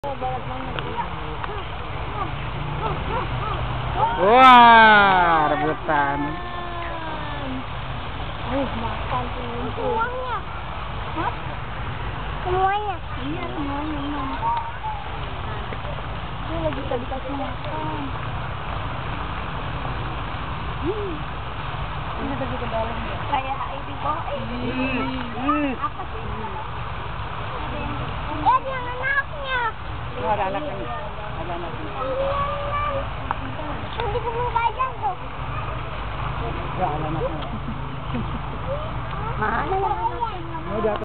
Wah, rebutan. Makan semuanya. Hah? Semuanya? Iya, semuanya. Ini lagi dikasih makan. Ini lagi ke dalam ya? Kayak di bawah. Apa sih? Ada yang anaknya. Ada anaknya. Ada anaknya. Nanti kebun kacang tuh. Ya, ada anaknya. Mana yang anaknya?